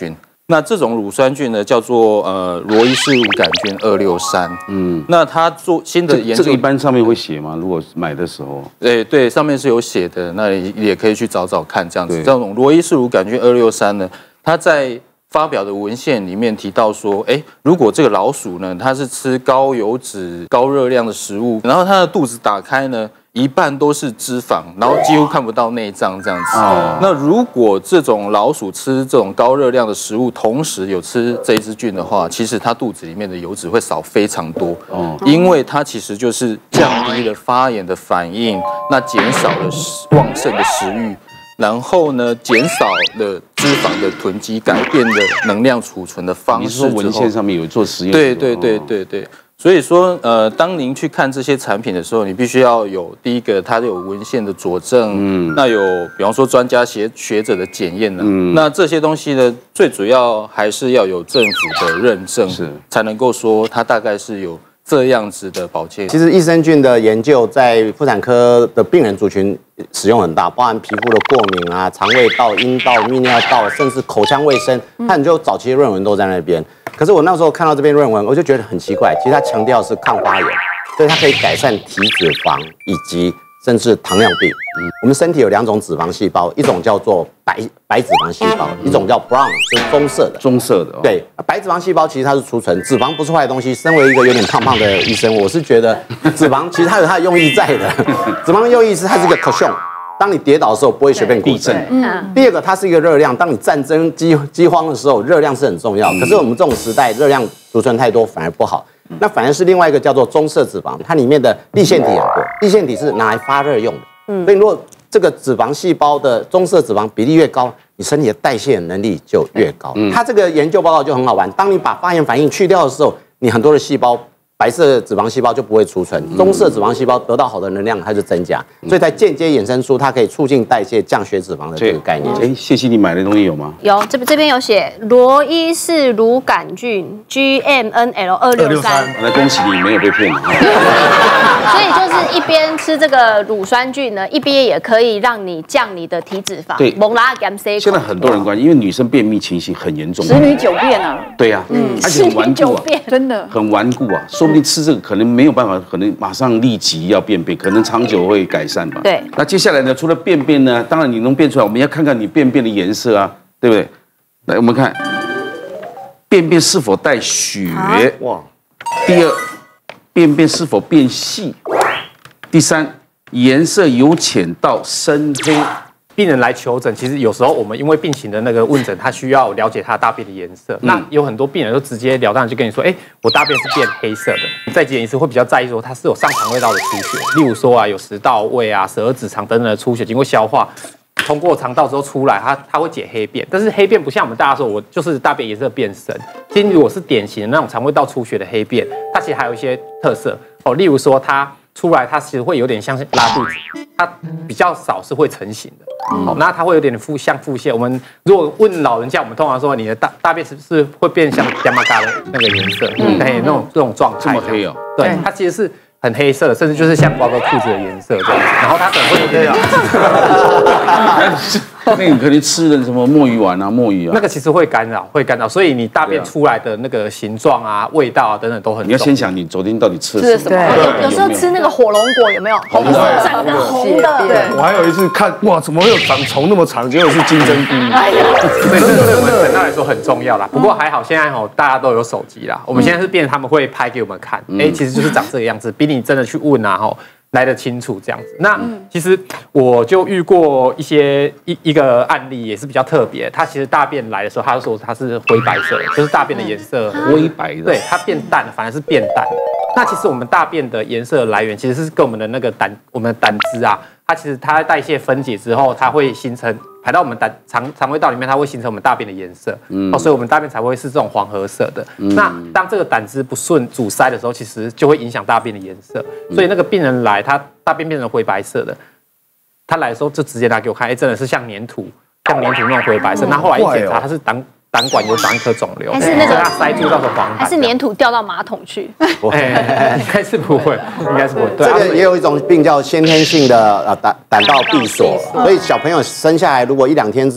那这种乳酸菌呢，叫做呃罗伊氏乳杆菌二六三。嗯，那它做新的研究，
这个一般上面会写吗？如果买的时候，
对对，上面是有写的，那你也可以去找找看这样子。这种罗伊氏乳杆菌二六三呢，它在发表的文献里面提到说，哎，如果这个老鼠呢，它是吃高油脂、高热量的食物，然后它的肚子打开呢，一半都是脂肪，然后几乎看不到内脏这样子。哦、那如果这种老鼠吃这种高热量的食物，同时有吃这一支菌的话，其实它肚子里面的油脂会少非常多。哦，因为它其实就是降低了发炎的反应，那减少了旺盛的食欲。然后呢，减少了脂肪的囤积，改变了能量储存的方式。
你是说文献上面有做实验？
对对对对对。所以说，呃，当您去看这些产品的时候，你必须要有第一个，它有文献的佐证，嗯，那有比方说专家学学者的检验呢，嗯，那这些东西呢，最主要还是要有政府的认证，是才能够说它大概是有这样子的保健。
其实益生菌的研究在妇产科的病人族群使用很大，包含皮肤的过敏啊、肠胃道、阴道、泌尿道，甚至口腔卫生，它很多早期的论文都在那边。可是我那时候看到这篇论文，我就觉得很奇怪。其实它强调是抗发炎，所以它可以改善体脂肪以及甚至糖尿病。嗯，我们身体有两种脂肪细胞，一种叫做白白脂肪细胞，一种叫 brown， 就是棕色的。
棕色的、哦。
对，白脂肪细胞其实它是储存脂肪，不是坏东西。身为一个有点胖胖的医生，我是觉得脂肪其实它有它的用意在的。脂肪的用意是它是一个 cushion。当你跌倒的时候，不会随便骨折。嗯。第二个，它是一个热量。当你战争饥饥荒的时候，热量是很重要。可是我们这种时代，热量储存太多反而不好。那反而是另外一个叫做棕色脂肪，它里面的粒线体很多。粒线体是拿来发热用的。嗯。所以如果这个脂肪细胞的棕色脂肪比例越高，你身体的代谢能力就越高。嗯。它这个研究报告就很好玩。当你把发炎反应去掉的时候，你很多的细胞。白色脂肪细胞就不会储存，棕色脂肪细胞得到好的能量，它就增加，所以才间接衍生出它可以促进代谢、降血脂肪的这个概念。
哎，谢谢你买的东西有吗？
有，这边这边有写罗伊氏乳杆菌 G M N L 二六三。
那恭喜你没有被骗。
所以就是一边吃这个乳酸菌呢，一边也可以让你降你的体脂肪。
对，
蒙拉 M C。
现在很多人关心，因为女生便秘情形很严重。
十女九变啊。
对呀，嗯，而且很顽固啊，
真的
很顽固啊，说不定吃这个可能没有办法，可能马上立即要便便，可能长久会改善吧。
对。
那接下来呢？除了便便呢，当然你能变出来，我们要看看你便便的颜色啊，对不对？来，我们看便便是否带血。哇。第二，便便是否变细。第三，颜色由浅到深黑。
病人来求诊，其实有时候我们因为病情的那个问诊，他需要了解他大便的颜色。嗯、那有很多病人都直截了当就跟你说，哎，我大便是变黑色的。再检一次会比较在意说它是有上肠胃道的出血，例如说啊有食道、胃啊、十二指肠等等的出血，经过消化，通过肠道之后出来，它它会解黑便。但是黑便不像我们大家说，我就是大便颜色变深。其实如果是典型的那种肠胃道出血的黑便，它其实还有一些特色哦，例如说它。出来，它其实会有点像拉肚子，它比较少是会成型的。好、嗯，那它会有点腹像腹泻。我们如果问老人家，我们通常说你的大大便是不是会变像亚麻嘎的那个颜色？嗯，对，那种这种状态。
这么黑哦？
对，它其实是很黑色的，甚至就是像瓜哥裤子的颜色这样子。然后它可能会有点。
那你可能吃的什么墨鱼丸啊、墨鱼啊，
那个其实会干扰，会干扰，所以你大便出来的那个形状啊、味道啊等等都很重。
你要先想你昨天到底吃了什么。
有时候吃那个火龙果有没有？红色长得红的。
对，我还有一次看，哇，怎么会有长虫那么长？结果是金针菇。哎呀，
所以这个对我们诊断来说很重要啦。不过还好，现在吼大家都有手机啦，我们现在是变成他们会拍给我们看，哎，其实就是长这个样子，比你真的去问啊吼。来得清楚这样子，那其实我就遇过一些一一个案例，也是比较特别。他其实大便来的时候，他就说他是灰白色的，就是大便的颜色
灰白的，
对，它变淡了，反而是变淡。那其实我们大便的颜色的来源，其实是跟我们的那个胆，我们的胆汁啊，它其实它在代谢分解之后，它会形成排到我们胆肠肠胃道里面，它会形成我们大便的颜色，嗯，哦，所以我们大便才会是这种黄褐色的。嗯、那当这个胆汁不顺阻塞的时候，其实就会影响大便的颜色。所以那个病人来，他大便变成灰白色的，他来的时候就直接拿给我看，哎，真的是像粘土，像粘土那种灰白色。那后来一检查，他是胆胆管有长一颗肿瘤，
还是那个
他塞住到的黄疸，
还是粘土掉到马桶去？
哎，应该是不会，应该是不会。
这个也有一种病叫先天性的呃胆胆道闭锁，所以小朋友生下来如果一两天之内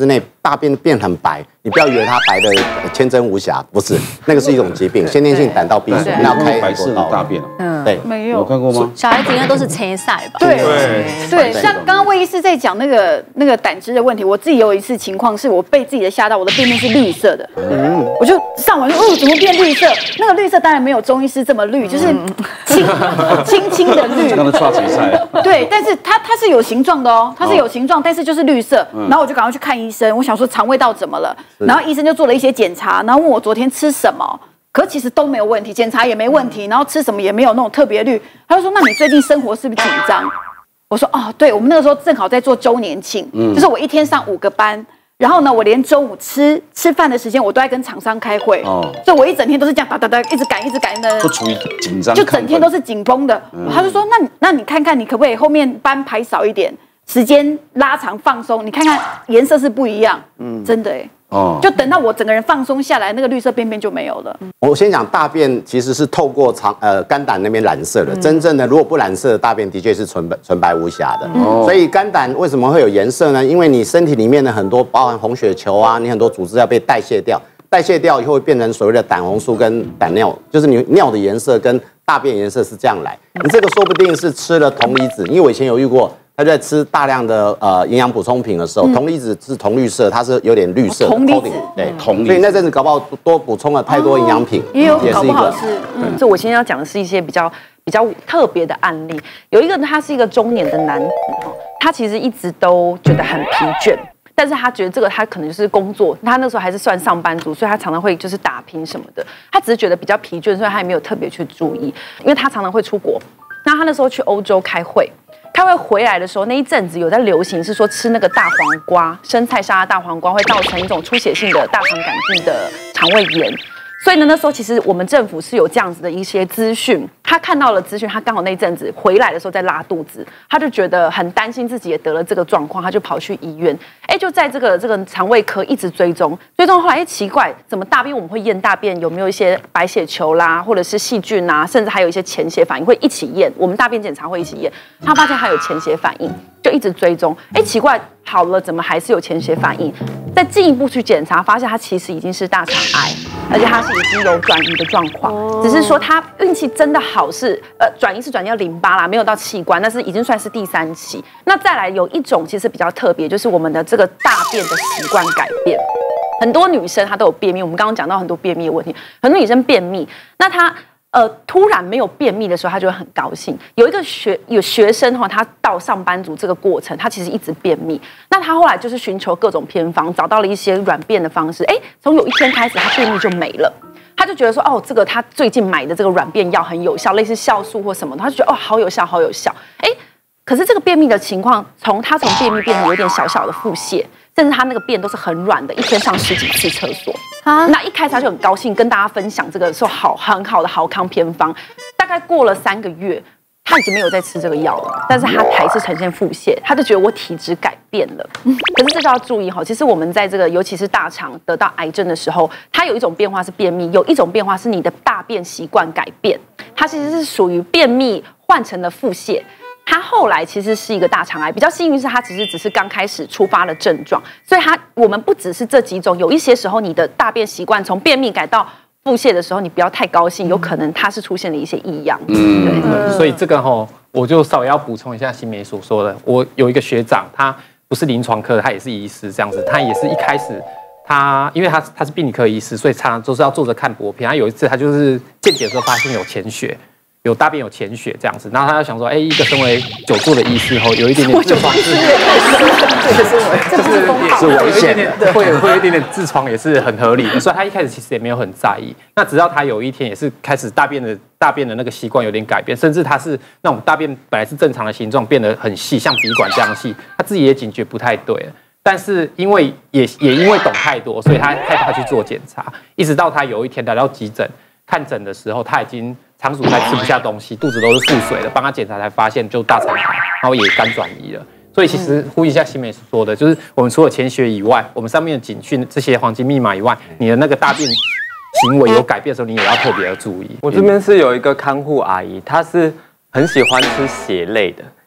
大便变很白，你不要以为它白的千真无瑕，不是，那个是一种疾病，先天性胆道闭锁，那要开
白色的大便。
嗯，
对，
没有
有看过吗？
小孩子应该都是青赛吧？
对对对，像刚刚魏医师在讲那个那个胆汁的问题，我自己有一次情况是我被自己的吓到，我的便便是绿色的，嗯，我就上网就哦怎么变绿色？那个绿色当然没有中医师这么绿，就是青青青的绿，
刚才刷青菜。
对，但是它它是有形状的哦，它是有形状，但是就是绿色。然后我就赶快去看医生，我想说肠胃道怎么了？然后医生就做了一些检查，然后问我昨天吃什么，可其实都没有问题，检查也没问题，然后吃什么也没有那种特别绿。他就说：“那你最近生活是不是紧张？”我说：“哦，对，我们那个时候正好在做周年庆，就是我一天上五个班。”然后呢，我连中午吃吃饭的时间，我都在跟厂商开会，哦，所以我一整天都是这样哒哒哒，一直赶，一直赶的，
就处于紧张，
就整天都是紧绷的。嗯、他就说，那你那你看看，你可不可以后面班排少一点，时间拉长放松，你看看颜色是不一样，嗯，真的哎。哦，就等到我整个人放松下来，那个绿色便便就没有了。
我先讲大便其实是透过肠呃肝胆那边染色的，嗯、真正的如果不染色的大便的确是纯白纯白无瑕的。哦、所以肝胆为什么会有颜色呢？因为你身体里面的很多包含红血球啊，你很多组织要被代谢掉，代谢掉以后会变成所谓的胆红素跟胆尿，就是你尿的颜色跟大便颜色是这样来。你这个说不定是吃了铜离子，因为我以前有遇过。他在吃大量的呃营养补充品的时候，铜离子是铜绿色，它是有点绿色的。
铜离子，
对，铜离。所以那阵子搞不好多补充了太多营养品，
也有搞不好是。
嗯，所以我今天要讲的是一些比较比较特别的案例。有一个他是一个中年的男子，他其实一直都觉得很疲倦，但是他觉得这个他可能就是工作，他那时候还是算上班族，所以他常常会就是打拼什么的。他只是觉得比较疲倦，所以他也没有特别去注意，因为他常常会出国。那他那时候去欧洲开会。他会回来的时候，那一阵子有在流行，是说吃那个大黄瓜，生菜沙拉大黄瓜会造成一种出血性的大肠杆菌的肠胃炎。所以呢，那时候其实我们政府是有这样子的一些资讯。他看到了资讯，他刚好那一阵子回来的时候在拉肚子，他就觉得很担心自己也得了这个状况，他就跑去医院。哎，就在这个这个肠胃科一直追踪，追踪后来哎奇怪，怎么大便我们会验大便有没有一些白血球啦，或者是细菌啊，甚至还有一些潜血反应会一起验，我们大便检查会一起验。他发现他有潜血反应，就一直追踪。哎，奇怪，好了，怎么还是有潜血反应？再进一步去检查，发现他其实已经是大肠癌，而且他是已经有转移的状况，只是说他运气真的好是呃转移是转移到淋巴啦，没有到器官，但是已经算是第三期。那再来有一种其实比较特别，就是我们的这个大便的习惯改变。很多女生她都有便秘，我们刚刚讲到很多便秘的问题，很多女生便秘，那她。呃，突然没有便秘的时候，他就会很高兴。有一个学有学生哈，他到上班族这个过程，他其实一直便秘。那他后来就是寻求各种偏方，找到了一些软便的方式。哎，从有一天开始，他便秘就没了。他就觉得说，哦，这个他最近买的这个软便药很有效，类似酵素或什么的，他就觉得哦，好有效，好有效。哎，可是这个便秘的情况，从他从便秘变成有点小小的腹泻。甚至他那个便都是很软的，一天上十几次厕所啊！那一开始他就很高兴，跟大家分享这个说好很好的好康偏方。大概过了三个月，他已经没有在吃这个药了，但是他还是呈现腹泻，他就觉得我体质改变了。可是这就要注意哈，其实我们在这个尤其是大肠得到癌症的时候，它有一种变化是便秘，有一种变化是你的大便习惯改变，它其实是属于便秘换成了腹泻。他后来其实是一个大肠癌，比较幸运是他其实只是刚开始出发的症状，所以他我们不只是这几种，有一些时候你的大便习惯从便秘改到腹泻的时候，你不要太高兴，有可能它是出现了一些异样。嗯，
对，所以这个哈，我就稍微要补充一下新梅所说的，我有一个学长，他不是临床科，他也是医师这样子，他也是一开始他因为他他是病理科医师，所以常常都是要坐着看薄片，他有一次他就是健检的时候发现有潜血。有大便有潜血这样子，然后他就想说，哎，一个身为久坐的医师后，有一点点痔疮是，就是是危险的，会会有一点点痔疮也是很合理的，所以他一开始其实也没有很在意。那直到他有一天也是开始大便的大便的那个习惯有点改变，甚至他是那种大便本来是正常的形状，变得很细，像笔管这样细，他自己也警觉不太对了。但是因为也也因为懂太多，所以他害怕去做检查，一直到他有一天来到急诊看诊的时候，他已经。仓鼠才吃不下东西，肚子都是腹水了，帮他检查才发现就大肠癌，然后也肝转移了。所以其实呼吁一下新梅说的，就是我们除了潜血以外，我们上面的警讯这些黄金密码以外，你的那个大便行为有改变的时候，你也要特别的注意。
我这边是有一个看护阿姨，她是很喜欢吃血类的，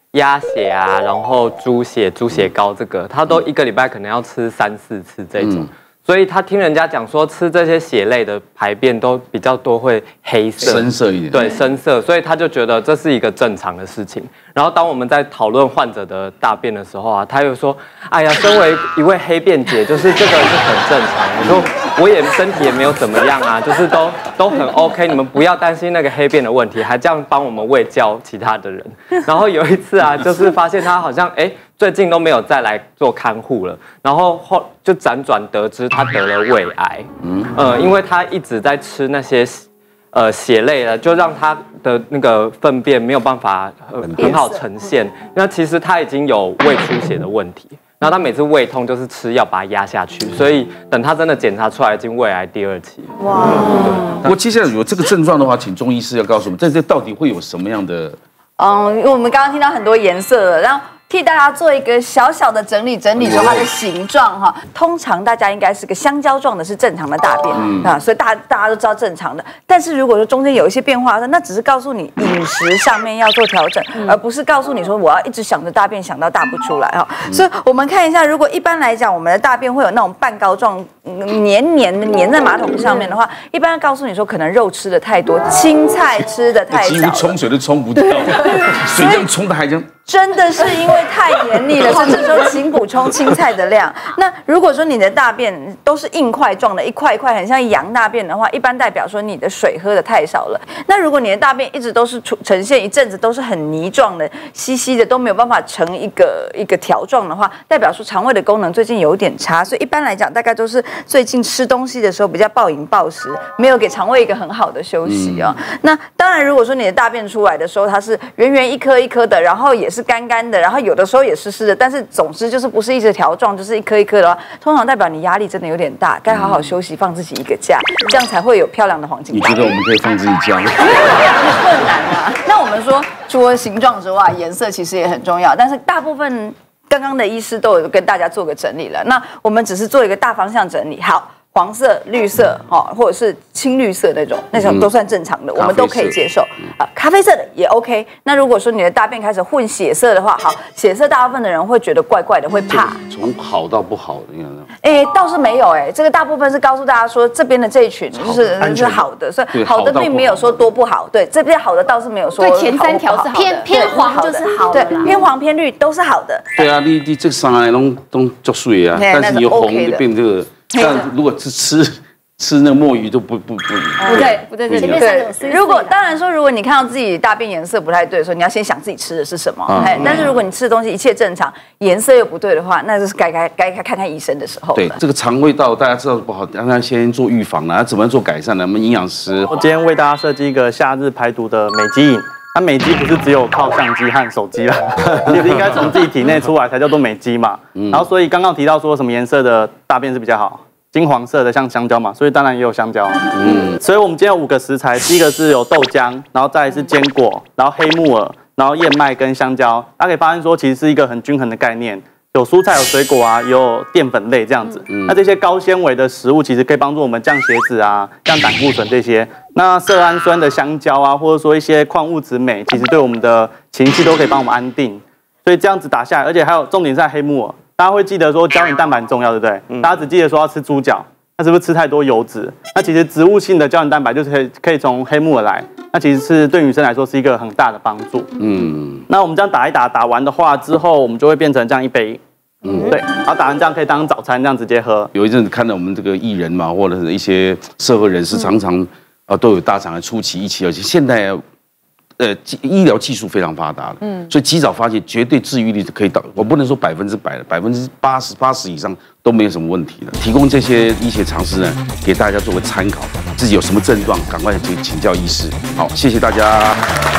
鸭血啊，然后猪血、猪血糕这个，他都一个礼拜可能要吃三四次这种。嗯，所以他听人家讲说，吃这些血类的排便都比较多会黑色、
深色一点，
对，深色，所以他就觉得这是一个正常的事情。然后当我们在讨论患者的大便的时候啊，他又说：“哎呀，身为一位黑便姐，就是这个是很正常。”我说：“我也身体也没有怎么样啊，就是都都很 OK， 你们不要担心那个黑便的问题，还这样帮我们喂教其他的人。”然后有一次啊，就是发现他好像哎。最近都没有再来做看护了，然后后就辗转得知他得了胃癌，嗯，呃，因为他一直在吃那些呃血类的，就让他的那个粪便没有办法、呃、很好呈现。那其实他已经有胃出血的问题，然后他每次胃痛就是吃药把它压下去，所以等他真的检查出来，已经胃癌第二期。哇！
不过接下来有这个症状的话，请中医师要告诉我们，在这到底会有什么样的？
嗯，因为我们刚刚听到很多颜色了，然后。替大家做一个小小的整理，整理说它的形状哈。通常大家应该是个香蕉状的，是正常的大便、嗯、啊，所以大大家都知道正常的。但是如果说中间有一些变化，那只是告诉你饮食上面要做调整，嗯、而不是告诉你说我要一直想着大便，想到大不出来哈。嗯、所以我们看一下，如果一般来讲，我们的大便会有那种半膏状、黏黏的黏在马桶上面的话，一般告诉你说可能肉吃的太多，青菜吃的太少，
几乎冲水都冲不掉，水这样冲的还这样。
真的是因为太黏腻了，所以这时候请补充青菜的量。那如果说你的大便都是硬块状的，一块一块很像羊大便的话，一般代表说你的水喝的太少了。那如果你的大便一直都是呈现一阵子都是很泥状的、稀稀的，都没有办法成一个一个条状的话，代表说肠胃的功能最近有点差。所以一般来讲，大概都是最近吃东西的时候比较暴饮暴食，没有给肠胃一个很好的休息啊、哦。嗯、那当然，如果说你的大便出来的时候，它是圆圆一颗一颗的，然后也是。是干干的，然后有的时候也湿湿的，但是总之就是不是一直条状，就是一颗一颗的话，通常代表你压力真的有点大，该好好休息，放自己一个假，这样才会有漂亮的黄金。
你觉得我们可以放自己假吗？
困难啊！那我们说，除了形状之外，颜色其实也很重要，但是大部分刚刚的医师都有跟大家做个整理了，那我们只是做一个大方向整理。好。黄色、绿色，哈，或者是青绿色那种，那种都算正常的，嗯、我们都可以接受。啊，咖啡色的也 OK。那如果说你的大便开始混血色的话，好，血色大部分的人会觉得怪怪的，会怕。
从好到不好的，你看。
哎，倒是没有哎，这个大部分是告诉大家说，这边的这一群就是是好的，所以好的并没有说多不好。对，这边好的倒是没有说。
对，前三条是好的，
偏偏黄就是好的，
对，偏黄偏绿都是好的。
对啊，你你这三个都都足水啊，但是你有红就变这个。但如果是吃。吃那墨鱼都不不不
不对不对对对，如果当然说，如果你看到自己大便颜色不太对的时候，你要先想自己吃的是什么。哎，但是如果你吃的东西一切正常，颜色又不对的话，那就是该该该看看医生的时候。
对，这个肠胃道大家知道不好，让他先做预防了，怎么做改善呢？我们营养师，
我今天为大家设计一个夏日排毒的美肌饮。那美肌不是只有靠相机和手机啦，其实应该从自己体内出来才叫做美肌嘛。然后所以刚刚提到说什么颜色的大便是比较好。金黄色的像香蕉嘛，所以当然也有香蕉。嗯，所以我们今天有五个食材，第一个是有豆浆，然后再来是坚果，然后黑木耳，然后燕麦跟香蕉。大家可以发现说，其实是一个很均衡的概念，有蔬菜、有水果啊，也有淀粉类这样子。嗯，那这些高纤维的食物其实可以帮助我们降血脂啊，降胆固醇这些。那色氨酸的香蕉啊，或者说一些矿物质镁，其实对我们的情绪都可以帮我们安定。所以这样子打下来，而且还有重点在黑木耳。大家会记得说胶原蛋白很重要，对不对？嗯、大家只记得说要吃猪脚，那是不是吃太多油脂？那其实植物性的胶原蛋白就是可以可以从黑木耳来，那其实是对女生来说是一个很大的帮助。嗯，那我们这样打一打，打完的话之后，我们就会变成这样一杯。嗯，对，然后打完这样可以当早餐这样直接喝。
有一阵子看到我们这个艺人嘛，或者是一些社会人士，常常啊都有大肠癌初期、一期、二期，现在。呃，医疗技术非常发达了，嗯，所以及早发现，绝对治愈率可以到，我不能说百分之百了，百分之八十、八十以上都没有什么问题了。提供这些医学常识呢，给大家做个参考，自己有什么症状，赶快去请教医师。好，谢谢大家。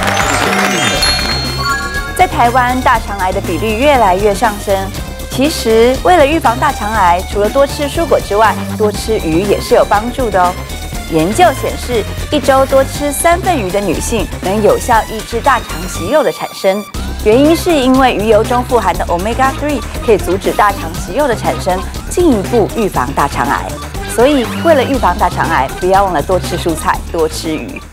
在台湾，大肠癌的比率越来越上升。其实，为了预防大肠癌，除了多吃蔬果之外，多吃鱼也是有帮助的哦。研究显示，一周多吃三份鱼的女性能有效抑制大肠息肉的产生。原因是因为鱼油中富含的 omega 三 可以阻止大肠息肉的产生，进一步预防大肠癌。所以，为了预防大肠癌，不要忘了多吃蔬菜，多吃鱼。